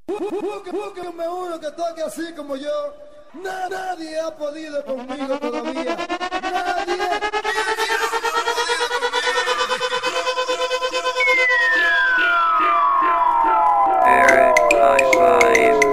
Búsquenme uno que toque así como yo. Nadie ha podido conmigo todavía. Nadie. Eric High Five.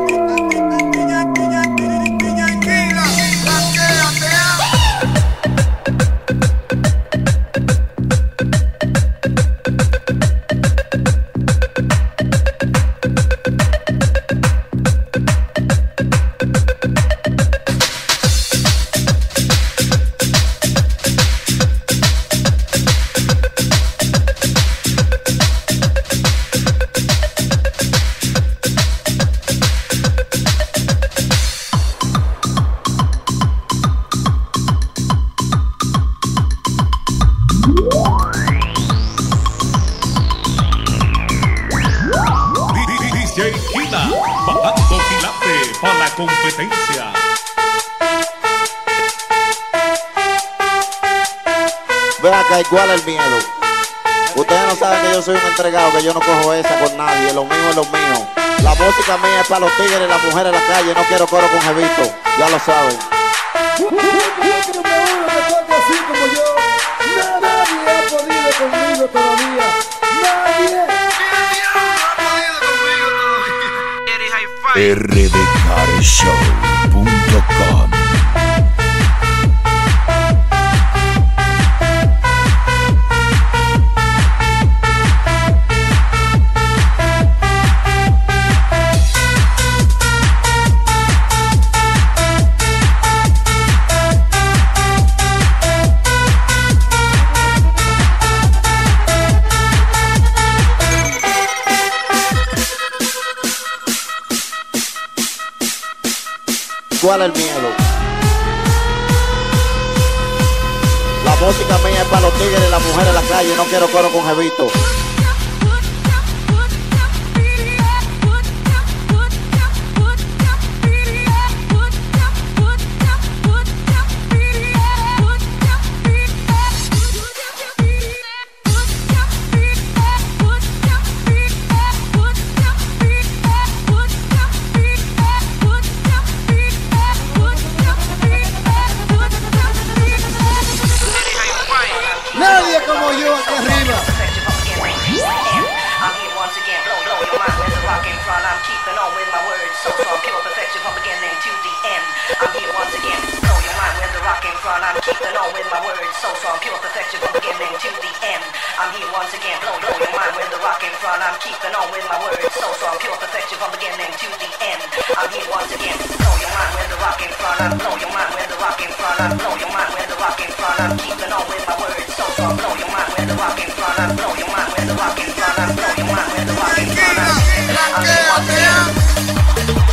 DJ Kila, bajando quilate para la competencia. Ve acá, igual el miedo. Ustedes no saben que yo soy un entregado, que yo no cojo esa con nadie. Lo mío es lo mío. La música mía es para los tigres, las mujeres en la calle. No quiero coro con jevito, ya lo saben. Búsquenme uno que toque así como yo. Nadie ha podido conmigo todavía. Nadie. rdcarshow.com. ¿Cuál es el miedo? La música mía es para los tigres, las mujeres en la calle. No quiero coro con jevito. Nadie como yo aquí arriba. I'm here once again, blow your mind with the rock in front. I'm keeping on with my words, so from pure perfection from beginning to the end. I'm here once again, blow your mind with the rock in front. I'm keeping on with my words, so from pure perfection from beginning to the end. I'm here once again, blow your mind with the rock in front. I'm keeping on with my words, so from pure perfection from beginning to the end. I'm here once again, blow your mind with the rock in front. I'm blow your mind with the rock in front. I'm blow your mind with the rock in front. I'm keeping on with my words, so from blow your mind with the rock in front. I'm blow your mind with the rock in front. I'm blow your mind with the rock in front. I'm here once again.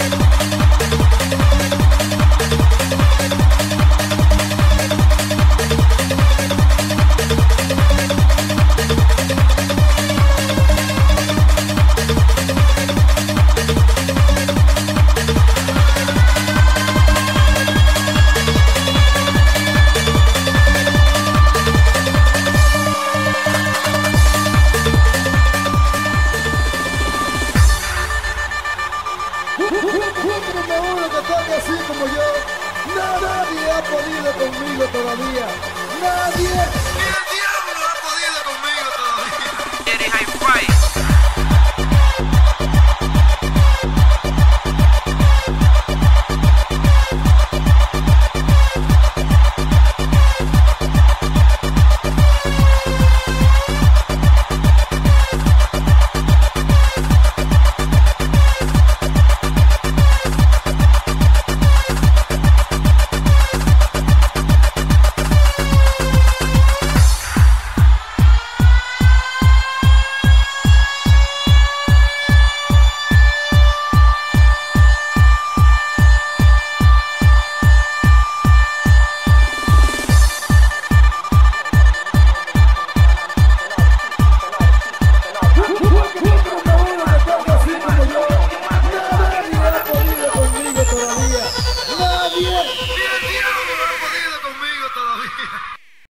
Búsquenme uno que toque así como yo. Nadie ha podido conmigo todavía. Nadie.